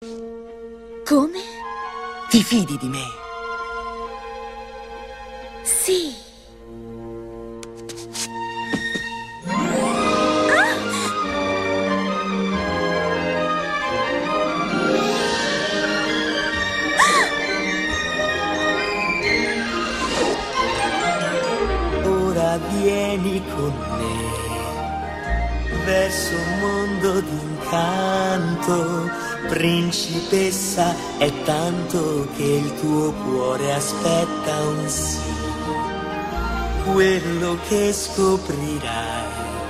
Come? Ti fidi di me? Sì. Ora vieni con me verso un mondo d'incanto, principessa, è tanto che il tuo cuore aspetta un sì. Quello che scoprirai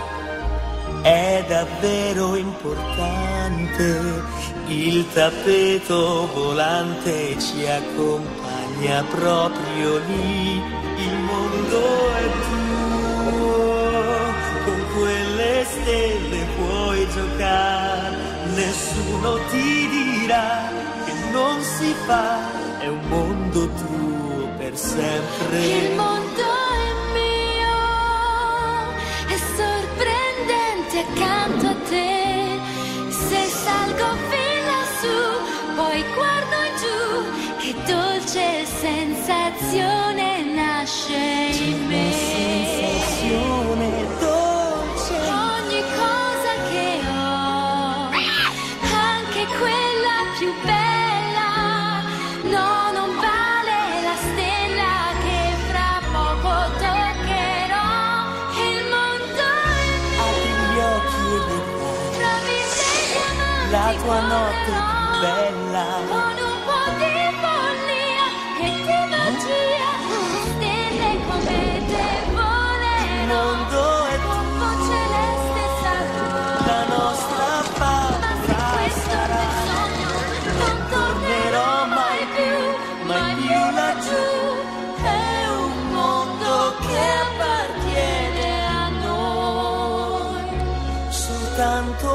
è davvero importante, il tappeto volante ci accompagna proprio lì, il mondo è tuo, con quelle stelle puoi giocare, nessuno ti dirà che non si fa, è un mondo tuo per sempre. Il mondo è mio, è sorprendente accanto a te. Se salgo fin lassù, poi guardo in giù, che dolce sensazione nasce in me. Sensazione dolce. Ogni cosa che ho, anche quella più bella, no, non vale la stella che fra poco toccherò. Il mondo è Apri gli occhi e vedrai trovi degli amanti, la tua notte volerò più bella. con un po' di follia e di magia, stelle come te Il volerò, mondo è troppo celeste sarò. la nostra Ma se questo è il sogno, non tornerò mai più laggiù. È un mondo che appartiene a noi. soltanto